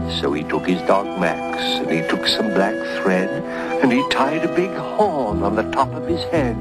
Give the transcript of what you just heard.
So he took his dog Max, and he took some black thread, and he tied a big horn on the top of his head.